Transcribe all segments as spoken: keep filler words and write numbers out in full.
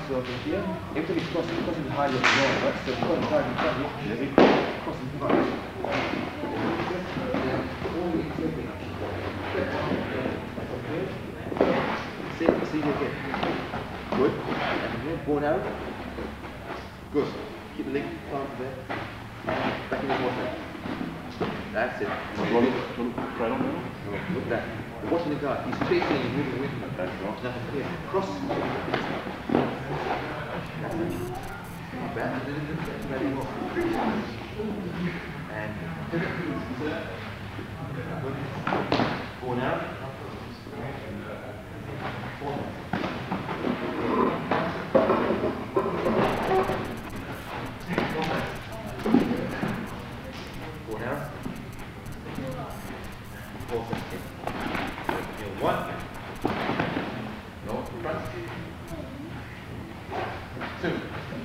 So from here, every time it's crossing, crossing behind your jaw, right? So you've got to drive in front of you, every cross in front. Same procedure again. Good. And again, bone out. Good. Keep the leg down to there. Back in the water. That's it. Roll it, roll it right on there. Look at that. Watching the guard, he's chasing and moving with him. That's right. Now from here, cross. That's it. Not bad. Ready, go. And go now. Go now. Four seconds. One. No, front. Two.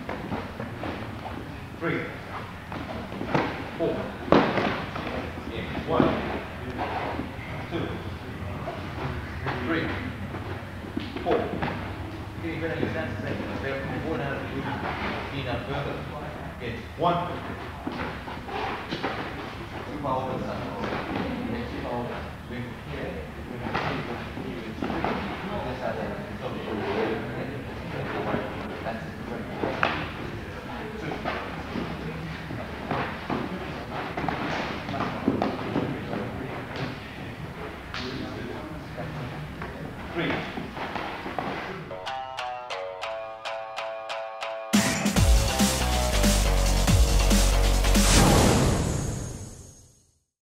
Three. Four. Yeah. One. Two. Three. Four. Okay, you're going to stand the same. Stay from four now to two. Three now further. Okay. One. Two power.